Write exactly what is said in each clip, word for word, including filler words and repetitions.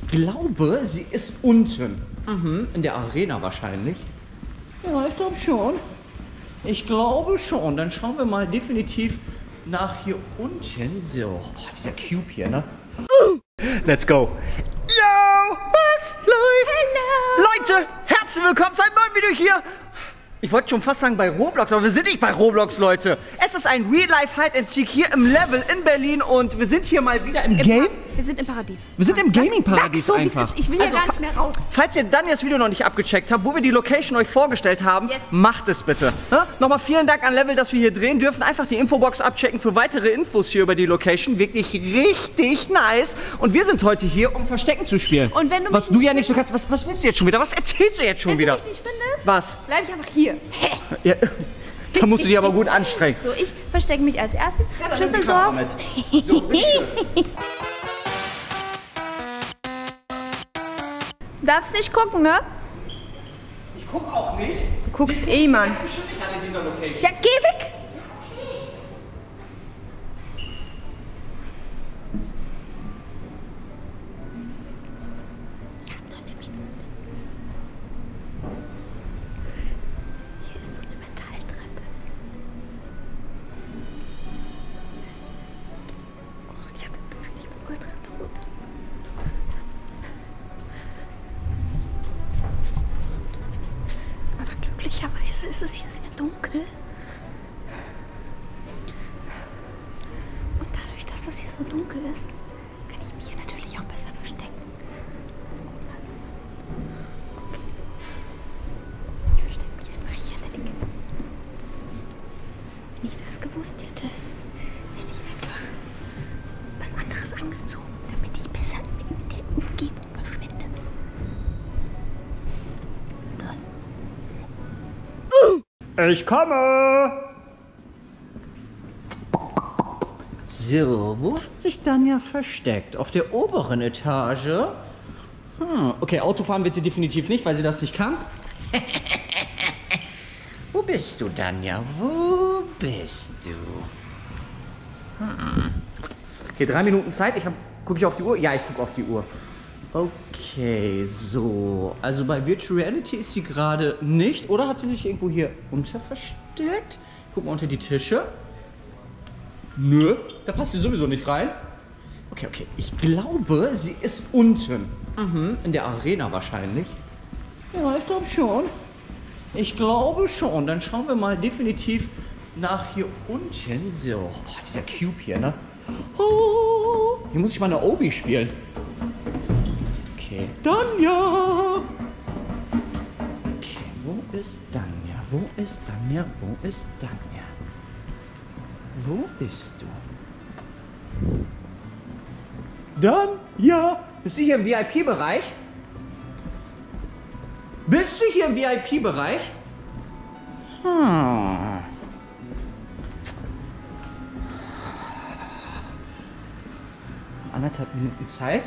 Ich glaube, sie ist unten. Mhm, in der Arena wahrscheinlich. Ja, ich glaube schon. Ich glaube schon. Dann schauen wir mal definitiv nach hier unten. So, oh, dieser Cube hier, ne? Let's go. Yo, was läuft? Hello. Leute, herzlich willkommen zu einem neuen Video hier. Ich wollte schon fast sagen bei Roblox, aber wir sind nicht bei Roblox, Leute. Es ist ein Real-Life-Hide-and-Seek hier im Level in Berlin und wir sind hier mal wieder im Game. Wir sind im Paradies. Wir sind im Gaming-Paradies so, einfach. Ich will also, hier gar nicht mehr raus. Falls ihr dann das Video noch nicht abgecheckt habt, wo wir die Location euch vorgestellt haben, yes. macht es bitte. Ja? Nochmal vielen Dank an Level, dass wir hier drehen dürfen. Einfach die Infobox abchecken für weitere Infos hier über die Location. Wirklich richtig nice. Und wir sind heute hier, um Verstecken zu spielen. Und wenn du mich was du ja nicht so kannst, was, was willst du jetzt schon wieder? Was erzählst du jetzt schon wenn wieder? Wenn du mich nicht findest, was? bleib ich einfach hier. Ja, da musst du dich aber gut anstrengen. So, ich verstecke mich als erstes. Ja, Schüsseldorf. So, Darfst nicht gucken, ne? ich guck auch nicht. Du guckst eh, Mann. Ich bestimmt nicht alle in dieser Location. Ja, geh weg! Ich hab noch eine Minute. Hier ist so eine Metalltreppe. Oh, ich habe das Gefühl, ich bin ultra tot. Aber glücklicherweise ist es hier sehr dunkel. Und dadurch, dass es hier so dunkel ist, kann ich mich hier natürlich auch besser verstecken. Okay. Ich verstecke mich einfach hier in der Ecke. Wenn ich das gewusst hätte, hätte ich einfach was anderes angezogen, damit ich besser in der Umgebung verschwinde. Ich komme! So, wo hat sich Danja versteckt? Auf der oberen Etage? Hm, okay, Autofahren wird sie definitiv nicht, weil sie das nicht kann. Wo bist du, Danja? Wo bist du? Hm. Okay, drei Minuten Zeit. Ich hab, guck ich auf die Uhr? Ja, ich gucke auf die Uhr. Okay, so. Also bei Virtual Reality ist sie gerade nicht. Oder hat sie sich irgendwo hier unter versteckt? Guck mal unter die Tische. Nö, da passt sie sowieso nicht rein. Okay, okay. Ich glaube, sie ist unten. Mhm, in der Arena wahrscheinlich. Ja, ich glaube schon. Ich glaube schon. Dann schauen wir mal definitiv nach hier unten. So, oh, dieser Cube hier, ne? Oh, hier muss ich mal eine Obi spielen. Okay, Danja! Okay, wo ist Danja? Wo ist Danja? Wo ist Danja? Wo bist du? Danja! Bist du hier im V I P-Bereich? Bist du hier im V I P-Bereich? Hm. Anderthalb Minuten Zeit.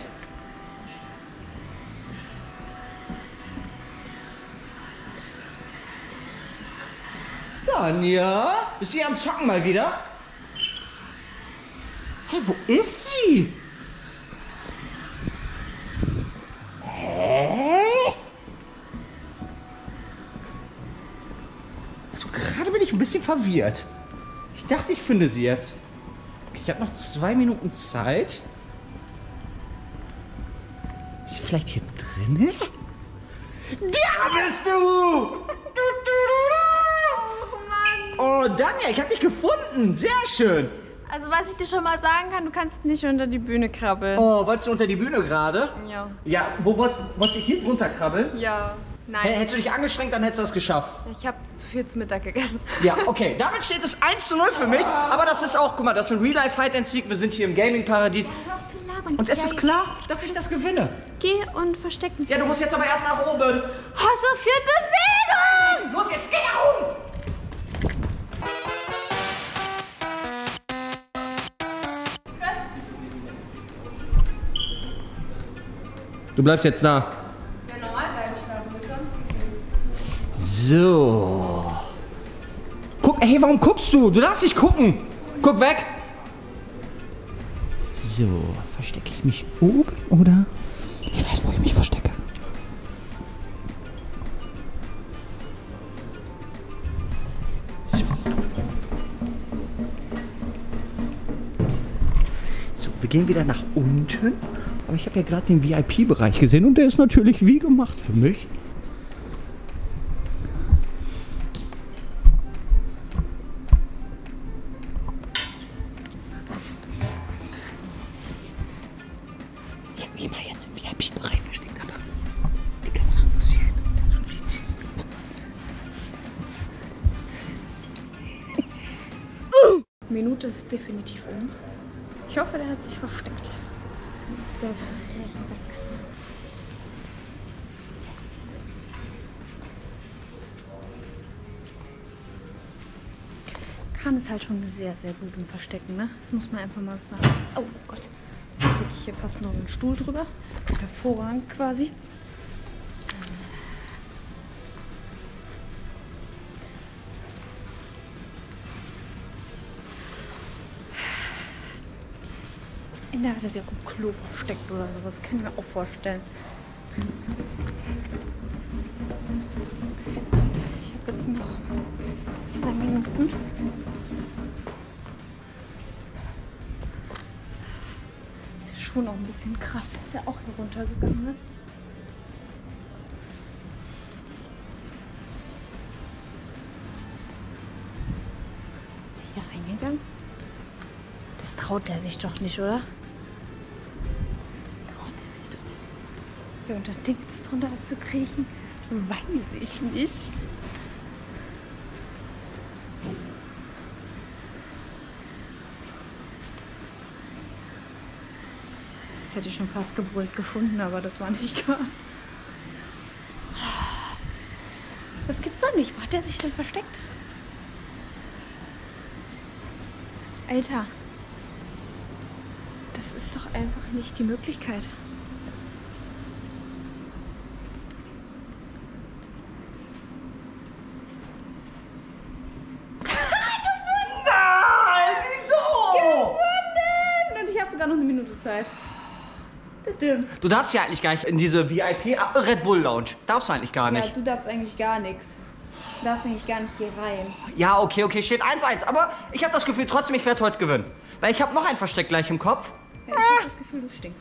Danja, bist du hier am Zocken mal wieder? Hey, wo ist sie? Hä? Also gerade bin ich ein bisschen verwirrt. Ich dachte, ich finde sie jetzt. Okay, ich habe noch zwei Minuten Zeit. Ist sie vielleicht hier drin? Da bist du! Oh, Danja, ich hab dich gefunden. Sehr schön. Also was ich dir schon mal sagen kann, du kannst nicht unter die Bühne krabbeln. Oh, wolltest du unter die Bühne gerade? Ja. Ja, wo wolltest du hier drunter krabbeln? Ja. Nein. Hey, hättest du dich angestrengt, dann hättest du das geschafft. Ich habe zu viel zu Mittag gegessen. Ja, okay. Damit steht es eins zu null für mich. Aber das ist auch, guck mal, das ist ein Real-Life-Hide-and-Seek. Wir sind hier im Gaming-Paradies. Hör auf zu labern. Und es ist klar, dass ich das gewinne. Geh und versteck mich. Ja, du musst jetzt aber erst nach oben. Oh, so viel Bewegung! Los, jetzt geh nach oben! Du bleibst jetzt da. Ja, normal bleibe ich da. Wo sonst? So. Guck, hey, warum guckst du? Du darfst nicht gucken. Guck weg. So, verstecke ich mich oben oder Ich weiß, wo ich mich verstecke. So, wir gehen wieder nach unten. Aber ich habe ja gerade den V I P-Bereich gesehen und der ist natürlich wie gemacht für mich. Minute ist definitiv um. Ich hoffe, der hat sich versteckt. Der Frechdachs. Khan ist halt schon sehr, sehr gut im Verstecken, ne? Das muss man einfach mal sagen. Oh Gott. Jetzt kriege ich hier fast noch einen Stuhl drüber. Hervorragend quasi. Da hat er sich auch im Klo versteckt oder sowas. Kann ich mir auch vorstellen. Ich habe jetzt noch zwei Minuten. Ist ja schon auch ein bisschen krass, dass der auch hier runtergegangen ist. Ist der hier reingegangen? Das traut der sich doch nicht, oder? Hier unter Dings drunter zu kriechen, weiß ich nicht. Das hätte ich schon fast gebrüllt gefunden, aber das war nicht wahr. Das gibt's doch nicht. Wo hat der sich denn versteckt? Alter, das ist doch einfach nicht die Möglichkeit. Sogar noch eine Minute Zeit. Bitte. Du darfst ja eigentlich gar nicht in diese V I P Red Bull Lounge. Darfst du eigentlich gar nicht. Ja, du darfst eigentlich gar nichts. Du darfst eigentlich gar nicht hier rein. Ja, okay, okay, steht eins eins. Aber ich habe das Gefühl trotzdem, ich werde heute gewinnen. Weil ich habe noch ein Versteck gleich im Kopf. Ja, ich ah. habe das Gefühl, du stinkst.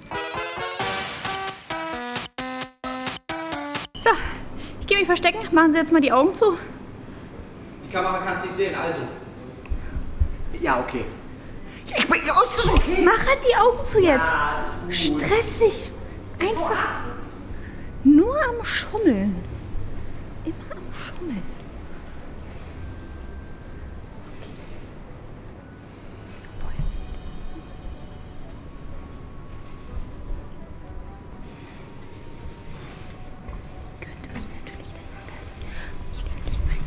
So, ich gehe mich verstecken. Machen Sie jetzt mal die Augen zu. Die Kamera kann es nicht sehen, also. Ja, okay. Ich bin aus, okay. Mach halt die Augen zu jetzt. Ja, stressig. Einfach nur am Schummeln. Immer am Schummeln. Ich könnte mich natürlich dahinter legen. Ich lege mich rein.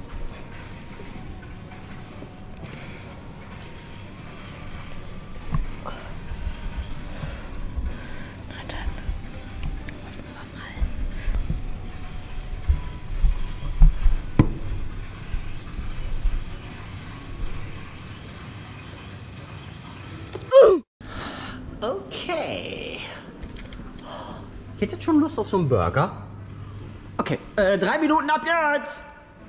Okay. Ich hätte jetzt schon Lust auf so einen Burger. Okay, äh, drei Minuten ab jetzt.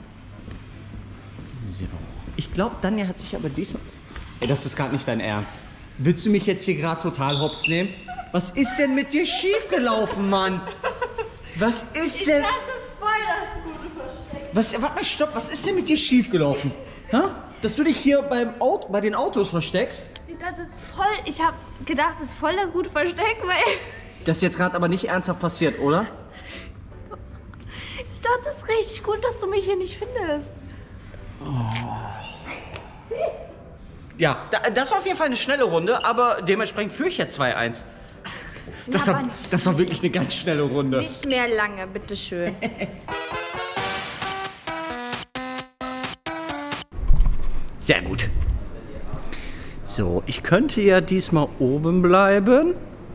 So. Ich glaube, Danja hat sich aber diesmal... Ey, das ist gerade nicht dein Ernst. Willst du mich jetzt hier gerade total hops nehmen? Was ist denn mit dir schiefgelaufen, Mann? Was ist denn... Ich hatte voll das gute Versteck. Was, warte mal, stopp. Was ist denn mit dir schiefgelaufen? Ha? Dass du dich hier beim Auto, bei den Autos versteckst? Ich dachte, das ist voll... Ich habe gedacht, das ist voll das gute Versteck, weil... Das ist jetzt gerade aber nicht ernsthaft passiert, oder? Ich dachte, das ist richtig gut, dass du mich hier nicht findest. Oh. Ja, das war auf jeden Fall eine schnelle Runde, aber dementsprechend führe ich jetzt zwei eins. Das, ja, war, nicht, das war wirklich eine ganz schnelle Runde. Nicht mehr lange, bitteschön. Sehr gut. So, ich könnte ja diesmal oben bleiben.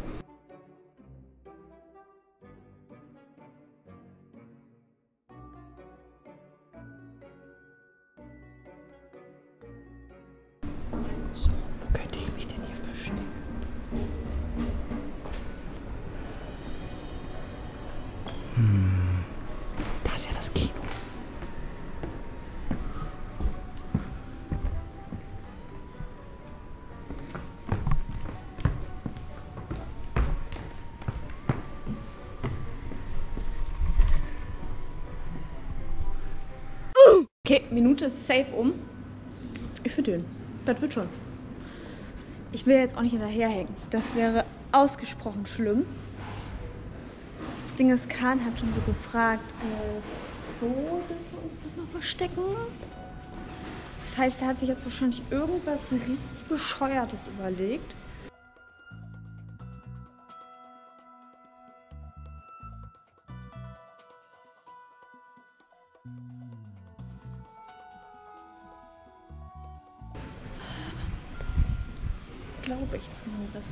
So, wo könnte ich mich denn hier verstecken? Okay, Minute ist safe um. Ich finde den. Das wird schon. Ich will jetzt auch nicht hinterherhängen. Das wäre ausgesprochen schlimm. Das Ding ist, Kahn hat schon so gefragt, äh, wo dürfen wir uns nochmal verstecken? Das heißt, er hat sich jetzt wahrscheinlich irgendwas richtig Bescheuertes überlegt. Glaube ich zumindest.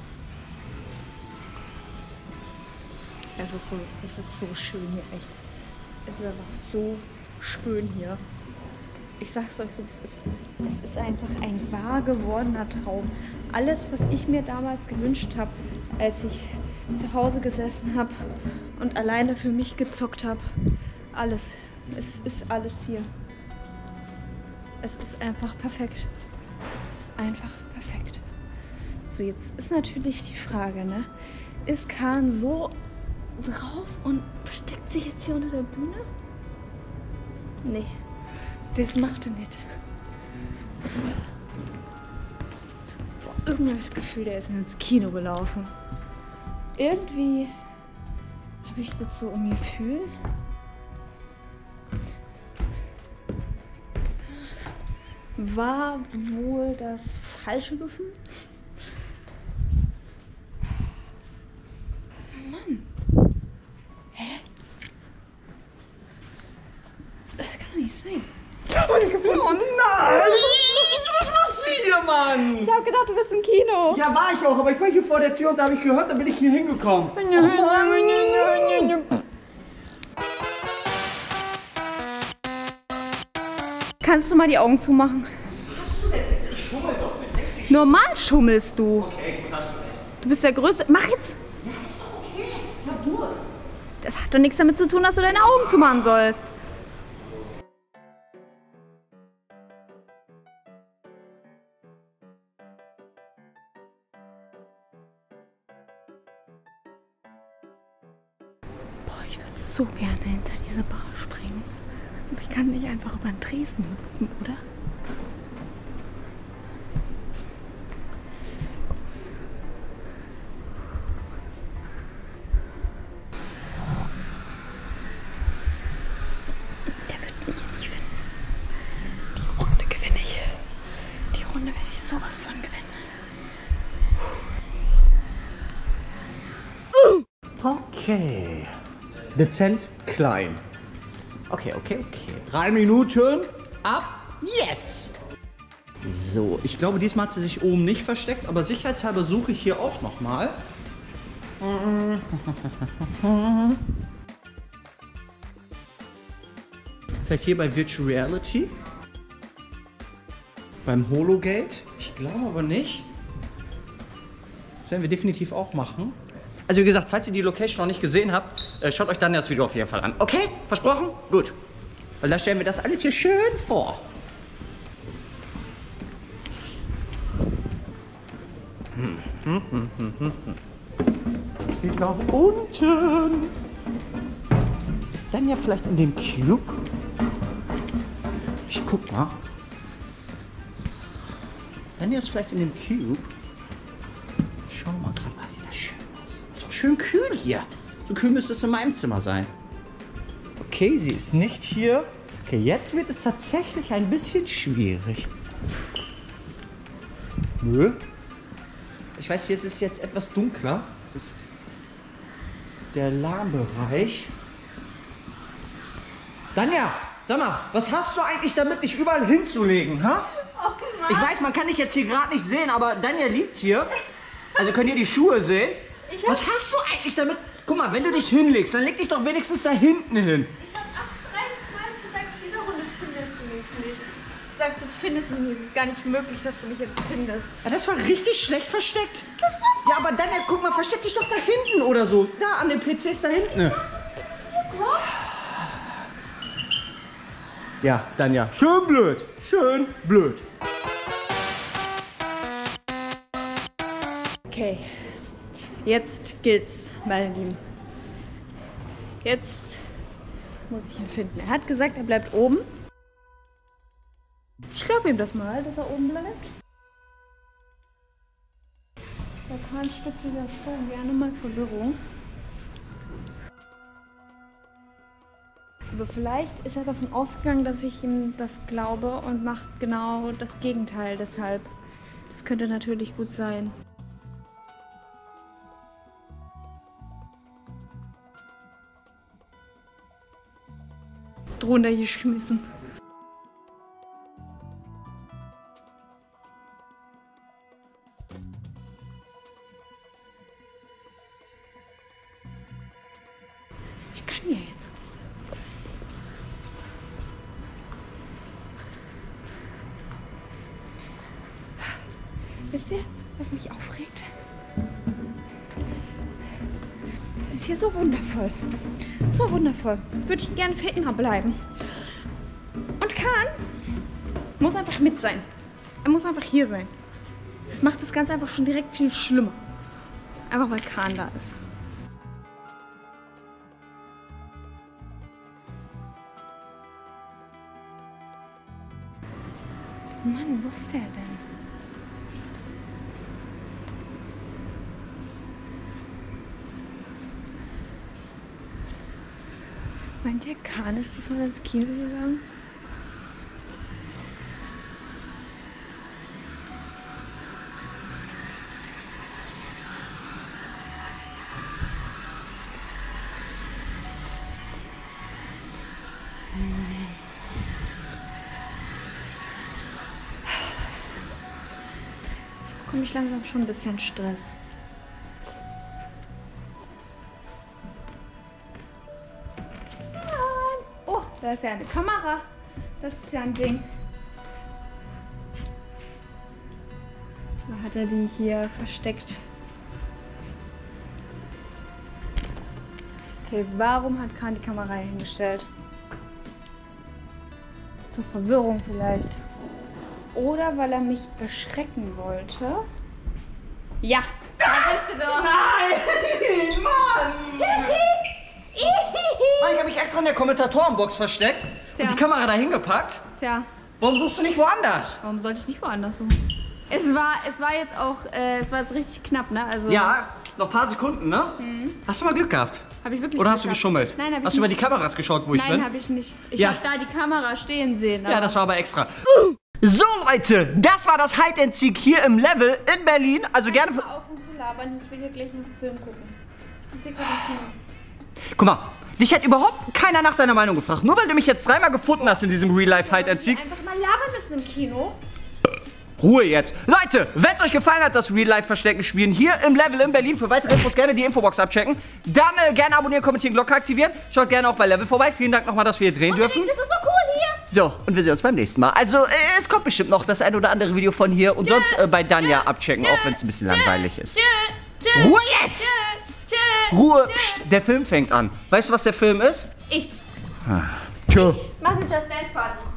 Es ist so, es ist so schön hier, echt. Es ist einfach so schön hier. Ich sag's euch so, es ist, es ist einfach ein wahr gewordener Traum. Alles, was ich mir damals gewünscht habe, als ich zu Hause gesessen habe und alleine für mich gezockt habe, alles, es ist alles hier. Es ist einfach perfekt. Es ist einfach perfekt. So, jetzt ist natürlich die Frage, ne? Ist Kahn so drauf und versteckt sich jetzt hier unter der Bühne? Nee, das macht er nicht. Boah, irgendwie habe ich das Gefühl, der ist ins Kino gelaufen. Irgendwie habe ich das so im Gefühl. War wohl das falsche Gefühl? Mann. Hä? Das kann doch nicht sein. Oh nein! Was machst du hier, Mann? Ich hab gedacht, du bist im Kino. Ja, war ich auch, aber ich war hier vor der Tür und da habe ich gehört, da bin ich hier hingekommen. Kannst du mal die Augen zumachen? Was hast du denn? Ich schummel doch nicht. Denkst du, ich Normal schummelst du. Okay, gut, hast du recht. Du bist der Größte. Mach jetzt. Ja, ist doch okay. Ich hab Durst. Das hat doch nichts damit zu tun, dass du deine Augen zumachen sollst. Boah, ich würde so gerne hinter diese Bar springen. Aber ich kann nicht einfach über den Tresen hüpfen, oder? Der wird mich hier nicht finden. Die Runde gewinne ich. Die Runde werde ich sowas von gewinnen. Okay. Dezent klein. Okay, okay, okay. Drei Minuten. Ab jetzt. So, ich glaube, diesmal hat sie sich oben nicht versteckt, aber sicherheitshalber suche ich hier auch nochmal. Vielleicht hier bei Virtual Reality. Beim Hologate. Ich glaube aber nicht. Das werden wir definitiv auch machen. Also wie gesagt, falls ihr die Location noch nicht gesehen habt, schaut euch dann das Video auf jeden Fall an. Okay? Versprochen? Gut. Weil da stellen wir das alles hier schön vor. Hm, hm, hm, hm, hm. Es geht nach unten. Ist dann ja vielleicht in dem Cube? Ich guck mal. Dann ist vielleicht in dem Cube. Schau mal gerade, was ist das schön aus. Ist doch schön kühl hier. So kühl müsste es in meinem Zimmer sein. Okay, sie ist nicht hier. Okay, jetzt wird es tatsächlich ein bisschen schwierig. Nö. Ich weiß, hier ist es jetzt etwas dunkler. Das ist der Alarmbereich. Danja, sag mal, was hast du eigentlich damit, dich überall hinzulegen, ha? Ich weiß, man kann dich jetzt hier gerade nicht sehen, aber Danja liegt hier. Also könnt ihr die Schuhe sehen? Was hast du eigentlich damit? Guck mal, wenn du dich hinlegst, dann leg dich doch wenigstens da hinten hin. Ich habe dreißig Mal gesagt, diese Runde findest du mich nicht. Ich sag, du findest mich nicht. Es ist gar nicht möglich, dass du mich jetzt findest. Ja, das war richtig schlecht versteckt. Das war Ja, aber Danja, guck mal, versteck dich doch da hinten oder so. Da, an den P Cs da hinten. Ja, Danja, schön blöd. Schön blöd. Okay, jetzt gilt's, meine Lieben. Jetzt muss ich ihn finden. Er hat gesagt, er bleibt oben. Ich glaube ihm das mal, dass er oben bleibt. Der Kahn stiftet ja schon gerne mal Verwirrung. Aber vielleicht ist er davon ausgegangen, dass ich ihm das glaube und macht genau das Gegenteil deshalb. Das könnte natürlich gut sein. Drunter geschmissen. Er kann ja jetzt. Wisst ihr, was mich aufregt? Es ist hier so wundervoll. So wundervoll. Würde ich gerne für immer bleiben. Und Kahn muss einfach mit sein. Er muss einfach hier sein. Das macht das Ganze einfach schon direkt viel schlimmer. Einfach weil Kahn da ist. Mann, wo ist der denn? Meint der Kahn ist diesmal ins Kino gegangen? Jetzt bekomme ich langsam schon ein bisschen Stress. Da ist ja eine Kamera. Das ist ja ein Ding. Da hat er die hier versteckt. Okay, warum hat Kahn die Kamera hier hingestellt? Zur Verwirrung vielleicht. Oder weil er mich erschrecken wollte. Ja, da bist du doch. Nein, Mann! Mann, ich habe mich extra in der Kommentatorenbox versteckt Tja. und die Kamera dahin gepackt. Tja. Warum suchst du nicht woanders? Warum sollte ich nicht woanders suchen? Es war, es war jetzt auch, äh, es war jetzt richtig knapp, ne? Also Ja, noch ein paar Sekunden, ne? Mhm. Hast du mal Glück gehabt? Hab ich wirklich Oder Glück hast du gehabt. geschummelt? Nein, hab ich Hast du über die nicht. Kameras geschaut, wo ich bin? Nein, habe ich nicht. Ich Ja. habe da die Kamera stehen sehen. Ja, aber- das war aber extra. So Leute, das war das Hide and Seek hier im Level in Berlin. Also gerne... Mal aufhören zu labern, ich will hier gleich einen Film gucken. Ich sitze hier gerade im Kino. Guck mal, dich hat überhaupt keiner nach deiner Meinung gefragt. Nur weil du mich jetzt dreimal gefunden hast in diesem Real-Life Hide and Seek. Einfach mal labern müssen im Kino. Ruhe jetzt. Leute, wenn es euch gefallen hat, das Real-Life-Verstecken spielen hier im Level in Berlin, für weitere Infos gerne die Infobox abchecken. Dann äh, gerne abonnieren, kommentieren, Glocke aktivieren. Schaut gerne auch bei Level vorbei. Vielen Dank nochmal, dass wir hier drehen dürfen. Das ist so cool hier. So, und wir sehen uns beim nächsten Mal. Also, äh, es kommt bestimmt noch das ein oder andere Video von hier. Und sonst äh, bei Danja abchecken, auch wenn es ein bisschen langweilig ist. Ruhe jetzt! Ruhe! Psst, der Film fängt an. Weißt du, was der Film ist? Ich. Tschö. Mach eine Just Dance Party.